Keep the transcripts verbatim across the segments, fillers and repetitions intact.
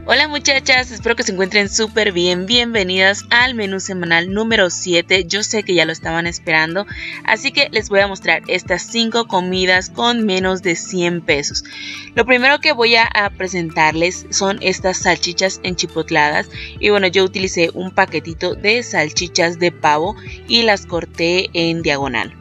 Hola muchachas, espero que se encuentren súper bien. Bienvenidas al menú semanal número siete. Yo sé que ya lo estaban esperando, así que les voy a mostrar estas cinco comidas con menos de cien pesos. Lo primero que voy a presentarles son estas salchichas enchipotladas. Y bueno, yo utilicé un paquetito de salchichas de pavo y las corté en diagonal.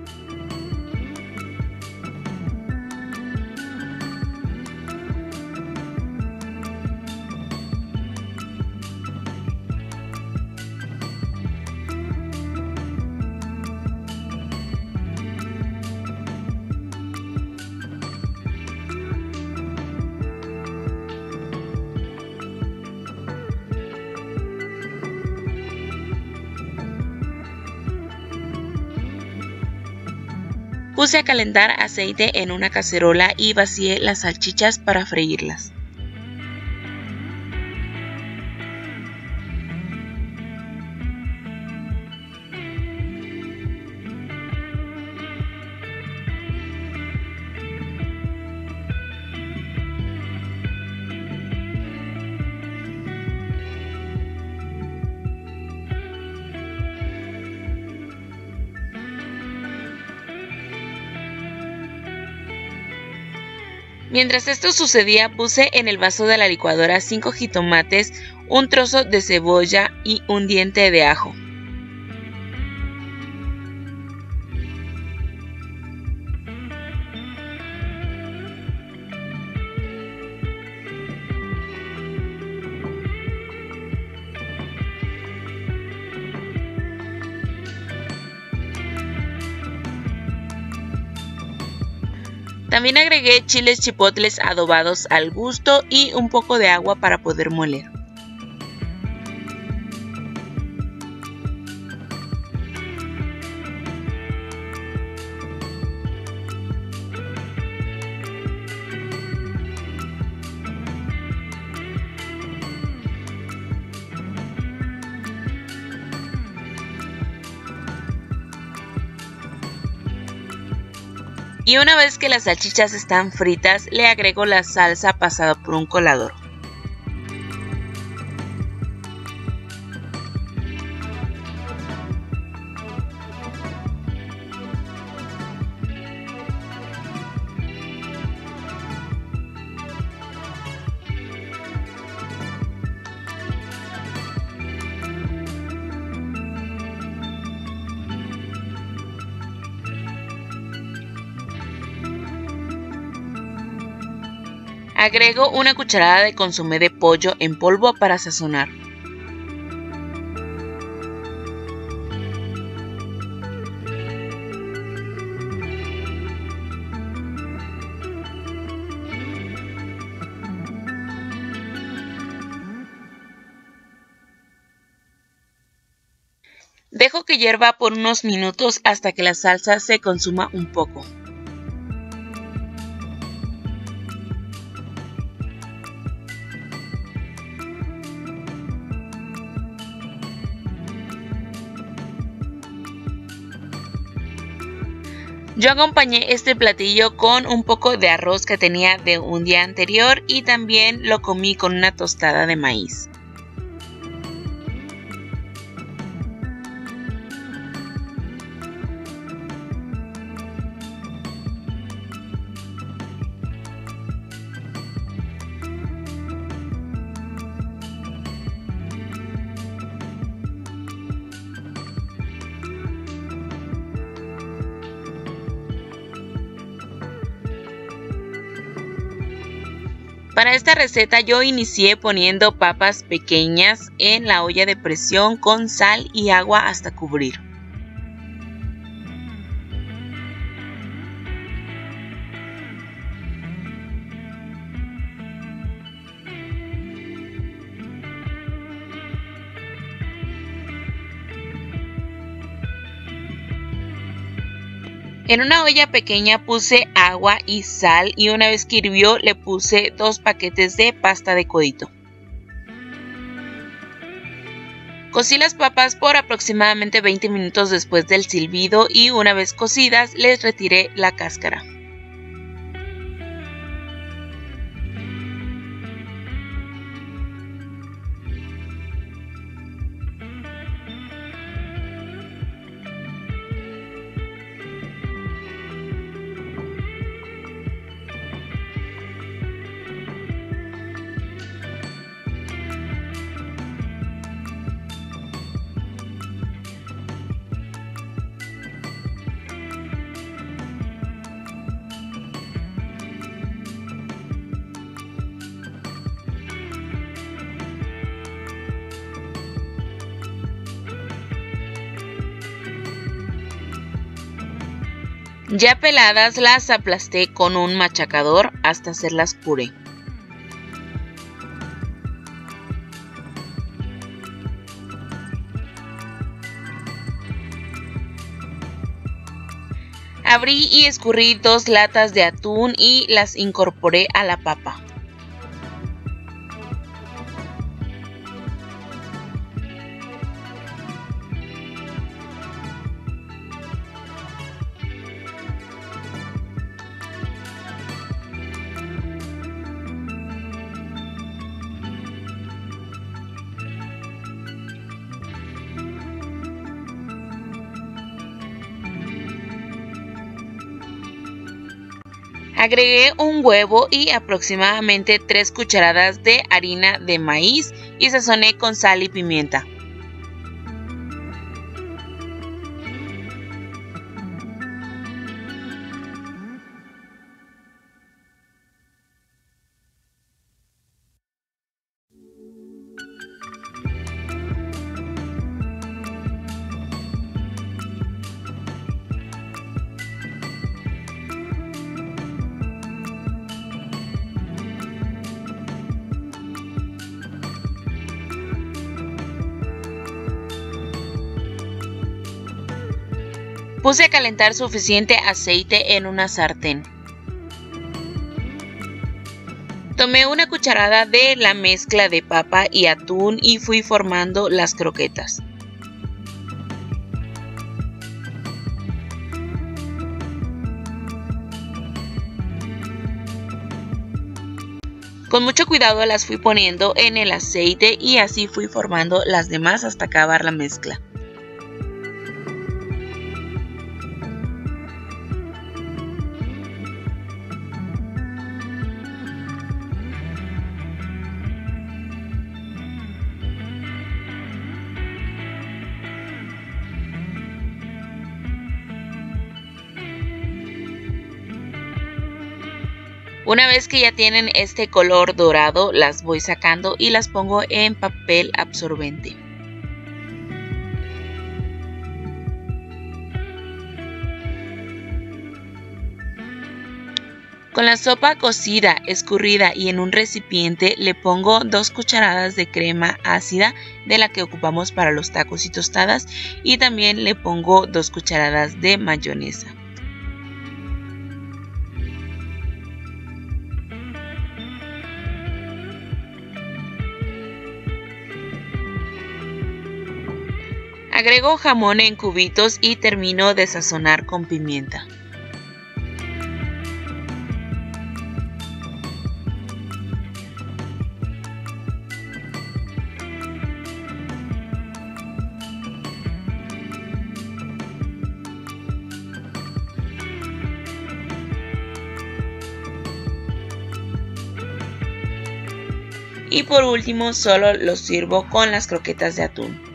Puse a calentar aceite en una cacerola y vacié las salchichas para freírlas. Mientras esto sucedía, puse en el vaso de la licuadora cinco jitomates, un trozo de cebolla y un diente de ajo. También agregué chiles chipotles adobados al gusto y un poco de agua para poder moler. Y una vez que las salchichas están fritas, le agrego la salsa pasada por un colador. Agrego una cucharada de consomé de pollo en polvo para sazonar. Dejo que hierva por unos minutos hasta que la salsa se consuma un poco. Yo acompañé este platillo con un poco de arroz que tenía de un día anterior y también lo comí con una tostada de maíz. Para esta receta yo inicié poniendo papas pequeñas en la olla de presión con sal y agua hasta cubrir. En una olla pequeña puse agua y sal y una vez que hirvió le puse dos paquetes de pasta de codito. Cocí las papas por aproximadamente veinte minutos después del silbido y una vez cocidas les retiré la cáscara. Ya peladas las aplasté con un machacador hasta hacerlas puré. Abrí y escurrí dos latas de atún y las incorporé a la papa. Agregué un huevo y aproximadamente tres cucharadas de harina de maíz y sazoné con sal y pimienta. Puse a calentar suficiente aceite en una sartén. Tomé una cucharada de la mezcla de papa y atún y fui formando las croquetas. Con mucho cuidado las fui poniendo en el aceite y así fui formando las demás hasta acabar la mezcla. Una vez que ya tienen este color dorado, las voy sacando y las pongo en papel absorbente. Con la sopa cocida, escurrida y en un recipiente le pongo dos cucharadas de crema ácida de la que ocupamos para los tacos y tostadas y también le pongo dos cucharadas de mayonesa. Agrego jamón en cubitos y termino de sazonar con pimienta. Y por último solo los sirvo con las croquetas de atún.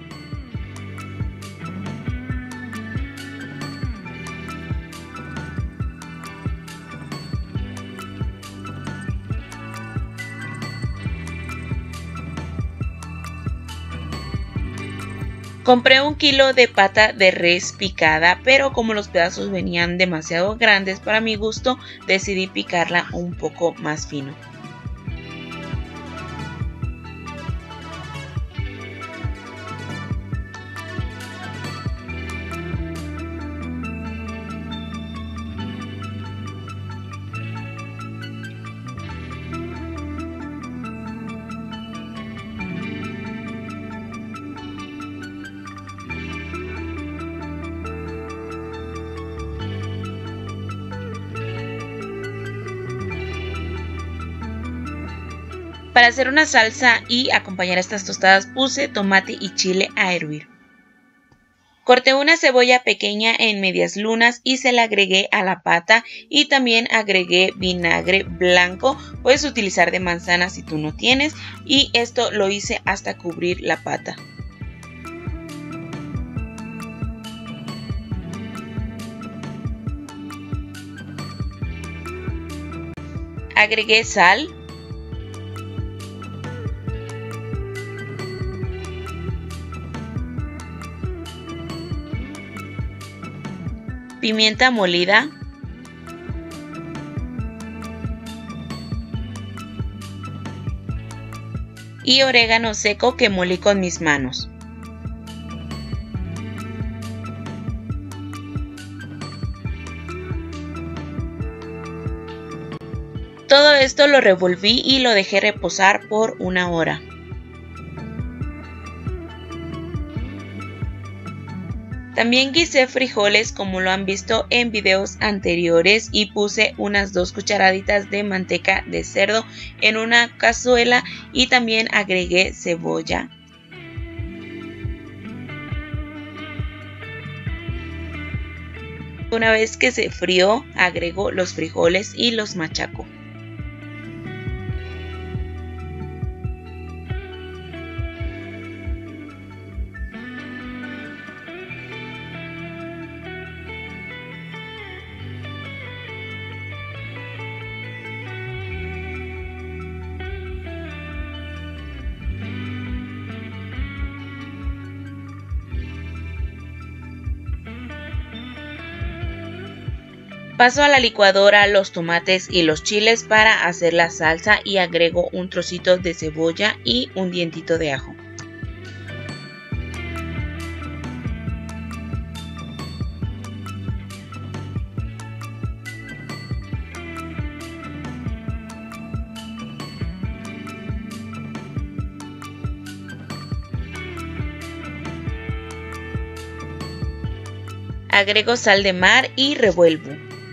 Compré un kilo de pata de res picada, pero como los pedazos venían demasiado grandes para mi gusto, decidí picarla un poco más fino. Para hacer una salsa y acompañar estas tostadas puse tomate y chile a hervir. Corté una cebolla pequeña en medias lunas y se la agregué a la pata y también agregué vinagre blanco, puedes utilizar de manzana si tú no tienes, y esto lo hice hasta cubrir la pata. Agregué sal, pimienta molida, y orégano seco que molí con mis manos. Todo esto lo revolví y lo dejé reposar por una hora. También guisé frijoles como lo han visto en videos anteriores y puse unas dos cucharaditas de manteca de cerdo en una cazuela y también agregué cebolla. Una vez que se frió, agrego los frijoles y los machaco. Paso a la licuadora los tomates y los chiles para hacer la salsa y agrego un trocito de cebolla y un dientito de ajo. Agrego sal de mar y revuelvo.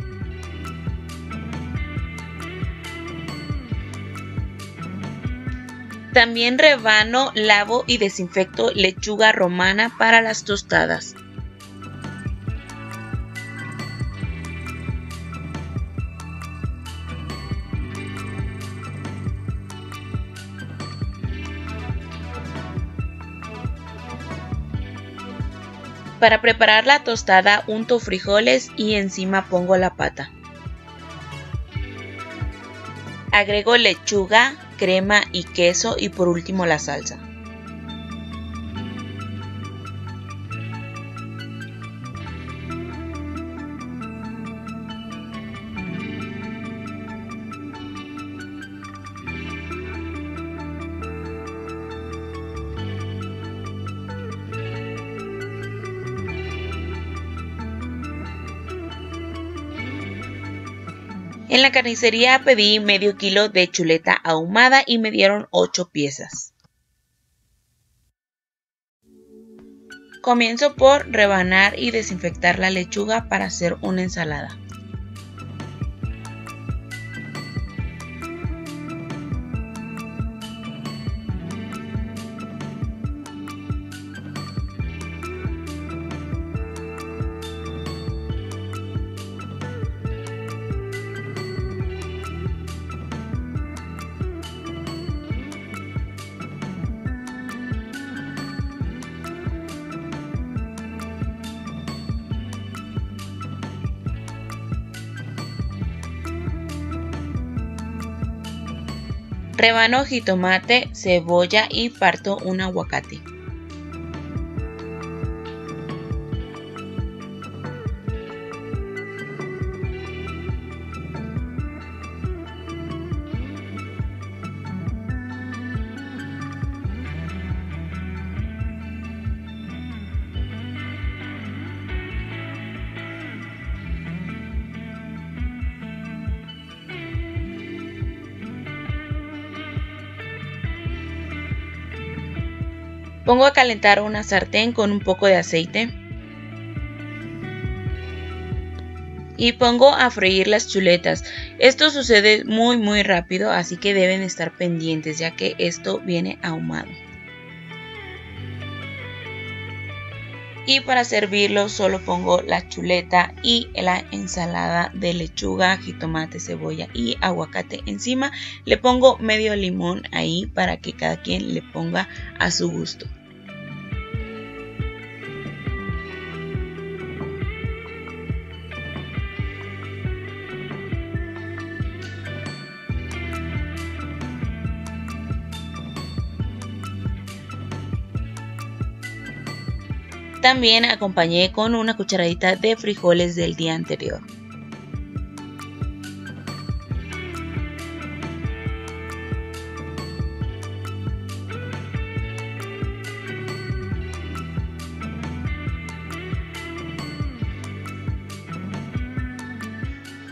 También rebano, lavo y desinfecto lechuga romana para las tostadas. Para preparar la tostada unto frijoles y encima pongo la pata. Agrego lechuga, crema y queso y por último la salsa. En la carnicería pedí medio kilo de chuleta ahumada y me dieron ocho piezas. Comienzo por rebanar y desinfectar la lechuga para hacer una ensalada. Rebano jitomate, cebolla y parto un aguacate. Pongo a calentar una sartén con un poco de aceite y pongo a freír las chuletas. Esto sucede muy muy rápido, así que deben estar pendientes ya que esto viene ahumado. Y para servirlo solo pongo la chuleta y la ensalada de lechuga, jitomate, cebolla y aguacate encima. Le pongo medio limón ahí para que cada quien le ponga a su gusto. También acompañé con una cucharadita de frijoles del día anterior.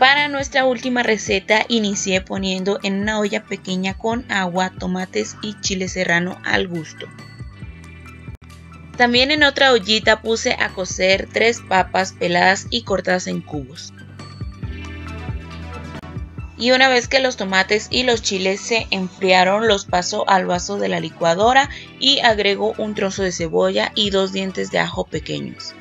Para nuestra última receta inicié poniendo en una olla pequeña con agua, tomates y chile serrano al gusto. También en otra ollita puse a cocer tres papas peladas y cortadas en cubos. Y una vez que los tomates y los chiles se enfriaron, los paso al vaso de la licuadora y agrego un trozo de cebolla y dos dientes de ajo pequeños.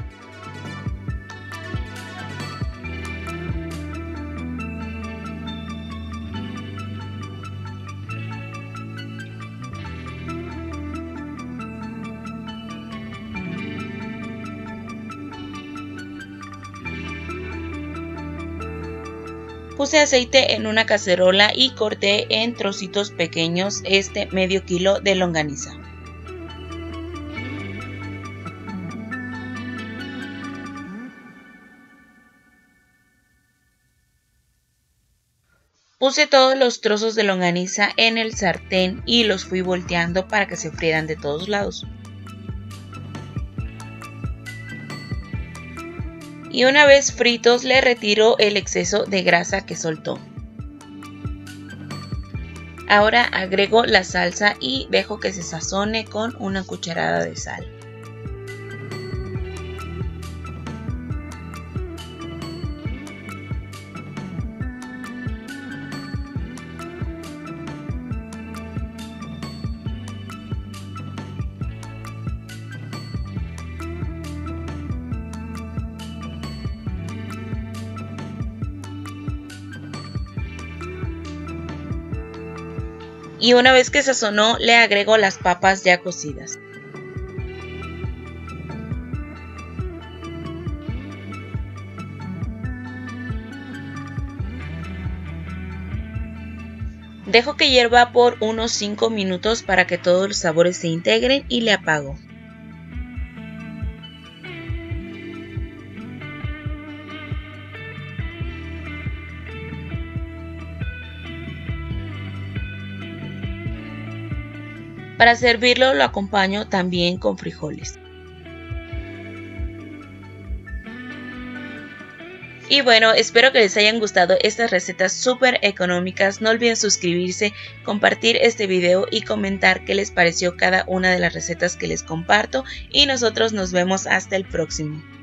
Puse aceite en una cacerola y corté en trocitos pequeños este medio kilo de longaniza. Puse todos los trozos de longaniza en el sartén y los fui volteando para que se frieran de todos lados. Y una vez fritos le retiro el exceso de grasa que soltó. Ahora agrego la salsa y dejo que se sazone con una cucharada de sal. Y una vez que sazonó, le agrego las papas ya cocidas. Dejo que hierva por unos cinco minutos para que todos los sabores se integren y le apago. Para servirlo lo acompaño también con frijoles. Y bueno, espero que les hayan gustado estas recetas súper económicas. No olviden suscribirse, compartir este video y comentar qué les pareció cada una de las recetas que les comparto. Y nosotros nos vemos hasta el próximo.